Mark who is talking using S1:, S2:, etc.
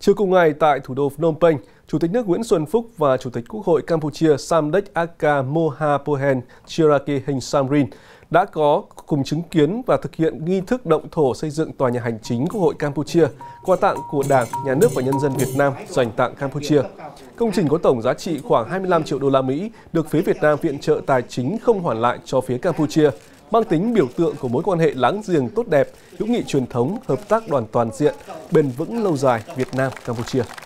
S1: Chiều cùng ngày tại thủ đô Phnom Penh, Chủ tịch nước Nguyễn Xuân Phúc và Chủ tịch Quốc hội Campuchia Samdech Aka Mohapohen Chiraki Heng Samrin đã có cùng chứng kiến và thực hiện nghi thức động thổ xây dựng tòa nhà hành chính Quốc hội Campuchia, quà tặng của Đảng, Nhà nước và nhân dân Việt Nam dành tặng Campuchia. Công trình có tổng giá trị khoảng 25 triệu đô la Mỹ, được phía Việt Nam viện trợ tài chính không hoàn lại cho phía Campuchia, mang tính biểu tượng của mối quan hệ láng giềng tốt đẹp, hữu nghị truyền thống, hợp tác đoàn toàn diện, bền vững lâu dài Việt Nam-Campuchia.